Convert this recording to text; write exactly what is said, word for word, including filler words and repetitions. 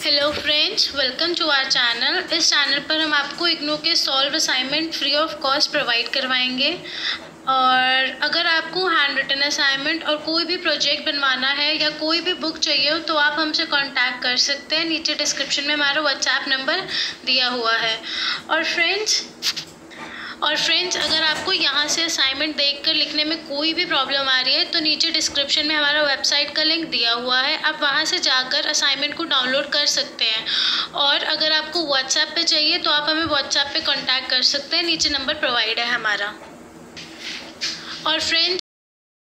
Hello friends, welcome to our channel. इस channel पर हम आपको इग्नू के solve assignment free of cost provide करवाएंगे। और अगर आपको हैंड रिटन असाइनमेंट और कोई भी प्रोजेक्ट बनवाना है या कोई भी बुक चाहिए हो तो आप हमसे कांटेक्ट कर सकते हैं। नीचे डिस्क्रिप्शन में हमारा व्हाट्सएप नंबर दिया हुआ है। और फ्रेंड्स और फ्रेंड्स अगर आपको यहाँ से असाइनमेंट देखकर लिखने में कोई भी प्रॉब्लम आ रही है तो नीचे डिस्क्रिप्शन में हमारा वेबसाइट का लिंक दिया हुआ है, आप वहाँ से जाकर असाइनमेंट को डाउनलोड कर सकते हैं। और अगर आपको व्हाट्सएप पे चाहिए तो आप हमें व्हाट्सएप पे कांटेक्ट कर सकते हैं, नीचे नंबर प्रोवाइड है हमारा। और फ्रेंड्स